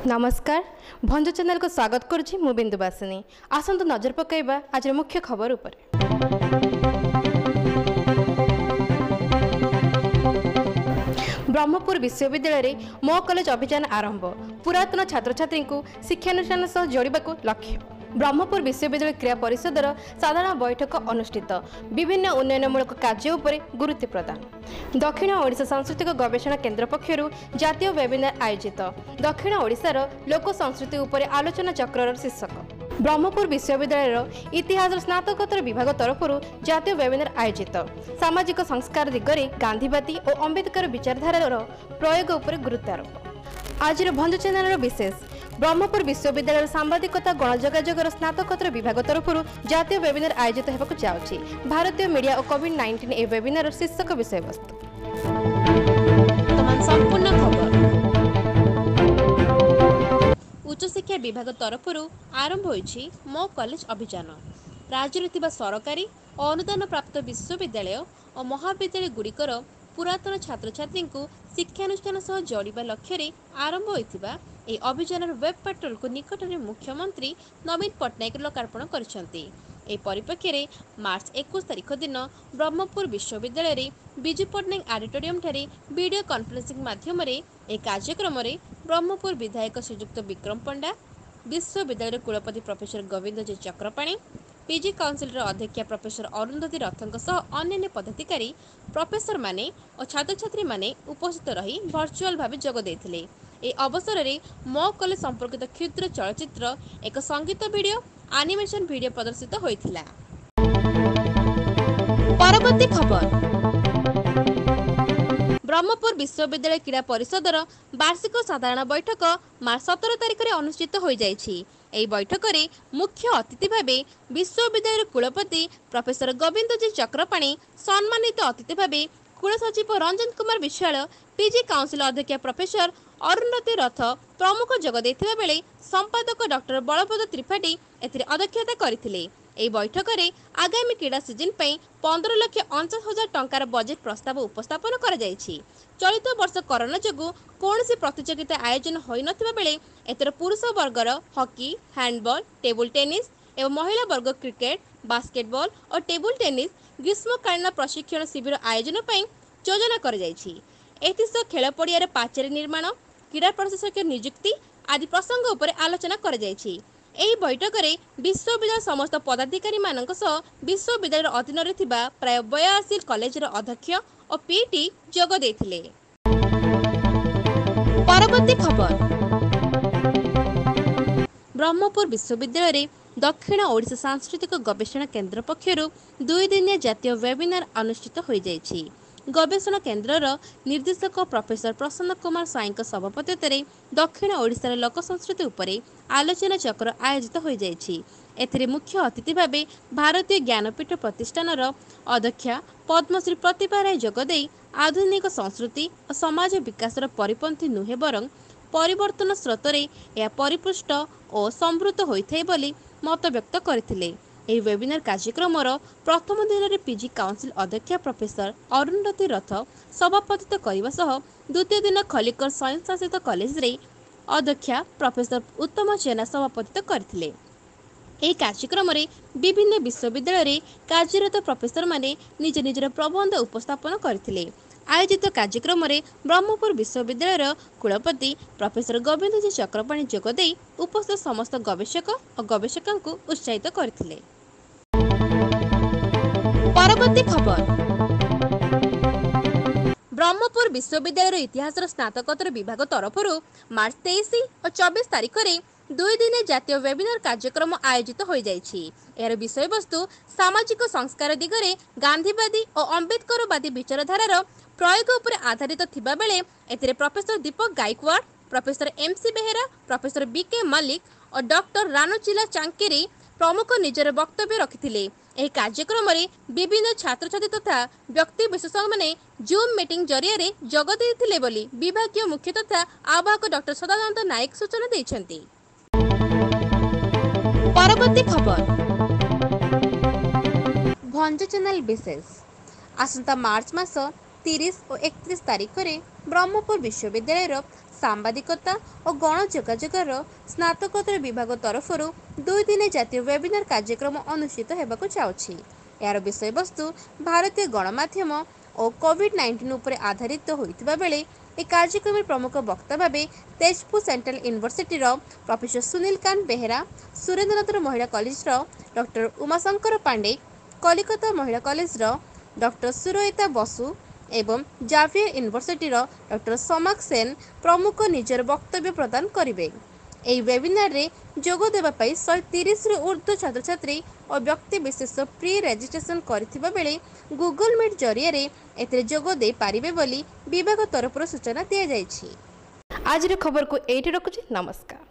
नमस्कार भंज चैनल को स्वागत करुछि मु बिंदुवासिनी। आसंतु नजर पकाइबा आज मुख्य खबर उपर। ब्रह्मपुर विश्वविद्यालय मो कॉलेज अभियान आरंभ। पुरातन छात्र छात्री को शिक्षानुष्ठान सह जोड़ाक लक्ष्य। ब्रह्मपुर विश्वविद्यालय क्रिया परिषदर साधारण बैठक अनुष्ठित। विभिन्न उन्नयनमूलक कार्य उपर गुरुत्व प्रदान। दक्षिण ओडिशा सांस्कृतिक गवेषणा केन्द्र पक्षर जातीय वेबिनार आयोजित। दक्षिण ओडिशार लोक संस्कृति उपर आलोचना चक्रर शीर्षक। ब्रह्मपुर विश्वविद्यालय इतिहास स्नातकोत्तर विभाग तरफ जातीय वेबिनार आयोजित। सामाजिक संस्कार दिगरे गांधीवादी और अम्बेडकर विचारधारार प्रयोग उपर गुरुत्वारोप। आज भंज चैनल विशेष ब्रह्मपुर विश्वविद्यालय सांबादिकता गणजोगाजोगर स्नातकोत्तर विभाग तरफ जातीय वेबिनार आयोजित होगा जाउछि। भारतीय मीडिया और कोविड-19 ए वेबिनार शीर्षक विषय वस्तु। संपूर्ण खबर उच्च शिक्षा विभाग तरफ आरंभ होइछि मो कॉलेज अभियान। राज्य में सरकारी और अनुदान प्राप्त विश्वविद्यालय और महाविद्यालय गुड़िकर पुरातन छात्र छात्री को शिक्षानुष्ठान सह जोड़िबा लक्ष्य आरंभ होइथिबा ए अभियान वेब पोर्टल को निकट में मुख्यमंत्री नवीन पट्टनायक लोकार्पण करिसेंती। ए परिप्रेक्षी में मार्च 21 तारिख दिन ब्रह्मपुर विश्वविद्यालय विजु पट्टनायक ऑडिटोरियम ठारे वीडियो कॉन्फ्रेंसिंग माध्यम ए कार्यक्रम में ब्रह्मपुर विधायक श्रीयुक्त विक्रम पंडा, विश्वविद्यालय कुलपति professor Govind J Chakrapani, PG council अध्यक्षा प्रोफेसर अरुंधति रथंक सह अन्य पदाधिकारी प्रोफेसर माने और छात्र छात्री माने उपस्थित रही वर्चुअल भाव जोग देथिले। ए अवसर में मो कॉलेज संपर्कित क्षुद्र चलचित्र एक संगीत वीडियो एनिमेशन वीडियो प्रदर्शित होइथिला। परवर्ती खबर ब्रह्मपुर विश्वविद्यालय क्रीड़ा परिषदर वार्षिक साधारण बैठक मार्च 17 तारिख में अनुष्ठित हो जाइछि। एही बैठक में मुख्य अतिथि भाव विश्वविद्यालय कुलपति प्रोफेसर गोविंद जी चक्रपाणी, सम्मानित अतिथि भाव कुलसचिव रंजन कुमार विश्वाल, पीजी काउंसिल अध्यक्ष प्रोफेसर अरुंधति रथ प्रमुख जोग देथिबा बेले संपादक डॉक्टर बलपद त्रिपाठी एथिरे अध्यक्षता करथिले। एही बैठक में आगामी क्रीड़ा सीजन पर 15,49,000 टंकार बजेट प्रस्ताव उपस्थापन करा जायछि। चलित वर्ष कोरोना जोगु कौनसी प्रतियोगिता आयोजन होई नथिबा बेले एतर पुरुष वर्गर हॉकी, हैंडबॉल, टेबल टेनिस एवं महिला वर्ग क्रिकेट, बास्केटबॉल और टेबल टेनिस ग्रीष्मकालीन प्रशिक्षण शिविर आयोजन पर योजना करा जायछि। एथिसह खेल पड़िया पाचेरी निर्माण, क्रीड़ा प्रशासक नियुक्ति आदि प्रसंग उपर आलोचना करा जायछि। एही बैठक में विश्वविद्यालय समस्त पदाधिकारी मानक सह विश्वविद्यालय अधीन थिबा प्राय 82 कॉलेजर अध्यक्ष और पीटी जोग देथिले। परवर्ती खबर ब्रह्मपुर विश्वविद्यालय दक्षिण ओडिशा सांस्कृतिक गवेषणा केन्द्र पक्षर 2 दिनिया जातीय वेबिनार अनुष्ठित हो जाइछि। गवेषणा केन्द्रर निर्देशक प्रोफेसर प्रसन्न कुमार स्वाईं सभापतित्व दक्षिण ओडिशार लोक संस्कृति उपरे आलोचना चक्र आयोजित हो जाइछि। एथिरे मुख्य अतिथि भावे भारतीय ज्ञानपीठ प्रतिष्ठानर अध्यक्षा पद्मश्री प्रतिभा राय जोगदे आधुनिक संस्कृति और समाज विकासर परिपंथी नुहे बरं परिवर्तन स्रोतरे यह परिपुष्ट और समृद्ध होइथाय बोली मत व्यक्त करथिले। एही वेबिनार कार्यक्रम प्रथम दिन में पीजी काउंसिल अध्यक्ष प्रोफेसर अरुंधति रथ सभापतित्व करने सह द्वितीय दिन खलिकर स्वयं शासित कॉलेज रे अध्यक्षा प्रोफेसर उत्तम जेना सभापतित्व करथिले। एही कार्यक्रम में विभिन्न विश्वविद्यालय कार्यरत प्रोफेसर माने निज निजर प्रबंध उपस्थापन करथिले। आयोजित कार्यक्रम में ब्रह्मपुर विश्वविद्यालय कुलपति प्रोफेसर गोविंद जी चक्रपाणी जोगदे उपस्थित समस्त गवेषक और गवेषकों को उत्साहित करथिले। परवर्ती खबर ब्रह्मपुर विश्वविद्यालय इतिहास स्नातकोत्तर विभाग तरफ मार्च 23 और 24 तारिख में 2 दिन जातीय वेबिनार कार्यक्रम आयोजित हो जाइछि। यार विषय वस्तु सामाजिक संस्कार दिगरे गांधीवादी और अम्बेडकरवादी विचारधारार प्रयोग उपर आधारित थिबा बेले एथिरे professor Deepak Gaikwad, professor MC Behera, professor BK Mallick और डॉक्टर रानुचिला चांकेरी प्रमुख निजर वक्तव्य रखिथिले। एही कार्यक्रम में विभिन्न छात्र छात्री तथा व्यक्ति विशेष माने जूम मीटिंग जरिया जोग देथिले बोली विभागीय मुख्य तथा आवाहक डॉक्टर सदानंद नायक सूचना दैछन्ति। परवर्ती खबर भंज चैनल विशेष आसंता मार्च मास 30 और 31 तारिख में ब्रह्मपुर विश्वविद्यालय ସାମ୍ବାଦିକତା ଓ ଗଣଯୋଗାଯୋଗର ସ୍ନାତକୋତ୍ତର ବିଭାଗ ତରଫରୁ 2 ଦିନିଆ ଜାତୀୟ ୱେବିନାର କାର୍ଯ୍ୟକ୍ରମ ଅନୁଷ୍ଠିତ ହେବାକୁ ଯାଉଛି। ଏହାର ବିଷୟବସ୍ତୁ ଭାରତୀୟ ଗଣମାଧ୍ୟମ ଓ କୋଭିଡ୍-19 ଉପରେ ଆଧାରିତ ହୋଇଥିବା ବେଳେ ଏହି କାର୍ଯ୍ୟକ୍ରମରେ ପ୍ରମୁଖ ବକ୍ତା ଭାବେ ତେଜପୁର ସେଣ୍ଟ୍ରାଲ ୟୁନିଭର୍ସିଟିର ପ୍ରଫେସର ସୁନୀଲ କାନ୍ତ ବେହେରା, ସୁରେନ୍ଦ୍ରନାଥ ମହିଳା କଲେଜର ଡକ୍ଟର ଉମାଶଙ୍କର ପାଣ୍ଡେ, କଲିକତା ମହିଳା କଲେଜର ଡକ୍ଟର ସୁରୟିତା ବସୁ ଏବଂ ଜାଭିୟର ୟୁନିଭର୍ସିଟିର ଡକ୍ଟର ସମାକ ସେନ ପ୍ରମୁଖ ନିଜର ବକ୍ତବ୍ୟ ପ୍ରଦାନ କରିବେ। ଏହି ୱେବିନାରରେ ଯୋଗ ଦେବା ପାଇଁ 130ରୁ ଉର୍ଦ୍ଧ୍ୱ ଛାତ୍ରଛାତ୍ରୀ ଓ ବ୍ୟକ୍ତିବିଶେଷ ପ୍ରି ରେଜିଷ୍ଟ୍ରେସନ କରିଥିବା ବେଳେ ଗୁଗଲ ମିଟ୍ ଜରିଆରେ ଏଥିରେ ଯୋଗ ଦେଇପାରିବେ ବୋଲି ବିଭାଗ ତରଫରୁ ସୂଚନା ଦିଆଯାଇଛି। ଆଜିର ଖବରକୁ ଏଇଠି ରଖୁଛି। ନମସ୍କାର।